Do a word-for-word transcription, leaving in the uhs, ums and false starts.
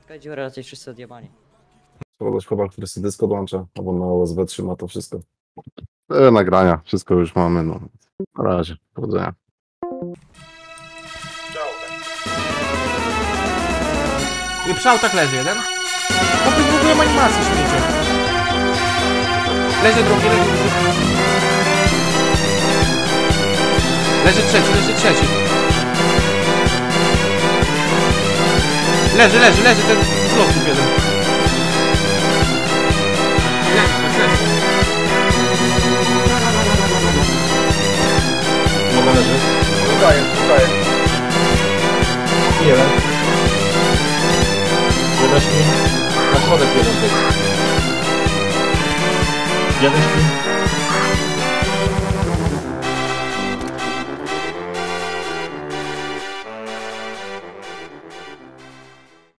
Taka dziura, raczej wszyscy odjebani. Kogoś chłopak, który sobie dysk odłącza, albo na U S B trzyma to wszystko. Te nagrania, wszystko już mamy, no. Na razie, powodzenia. I przy autach leży jeden. Chłopy w ogóle animację śmiecie. Leży drugi, leży drugi. Leży trzeci, leży trzeci. Leży, leży, leży ten z lotów jeden. Leży, leży. Mogę leży. Udaję, udaję. Jeden. Jeden śpi. Na środek jeden typ. Jeden śpi.